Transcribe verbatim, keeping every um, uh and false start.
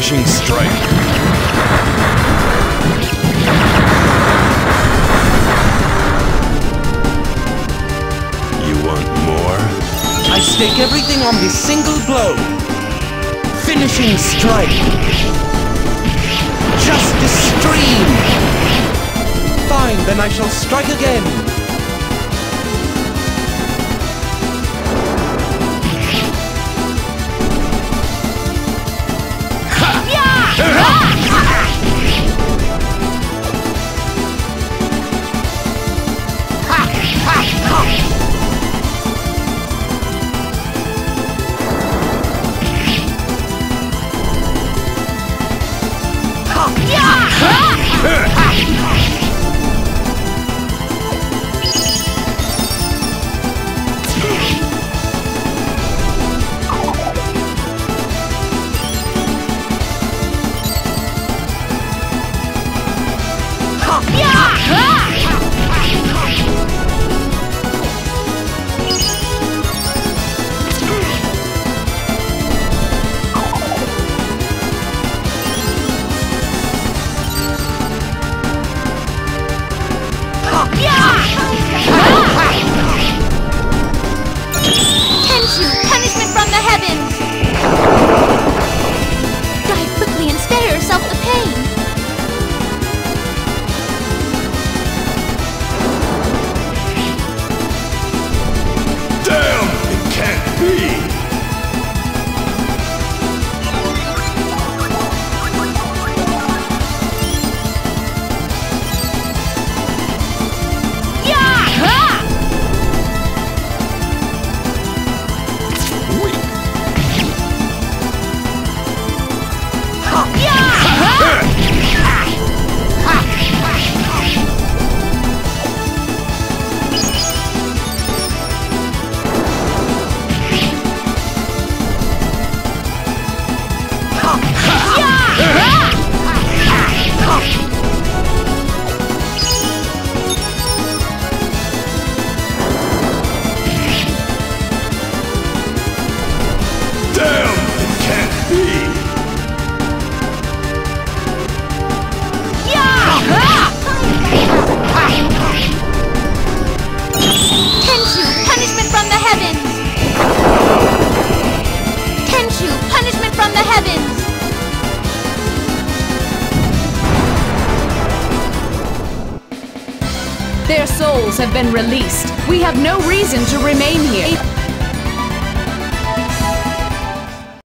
Finishing strike. You want more? I stake everything on this single blow. Finishing strike. Justice stream. Fine, then I shall strike again. Punishment from the heavens! Die quickly and spare yourself the pain! Damn! It can't be! Their souls have been released. We have no reason to remain here.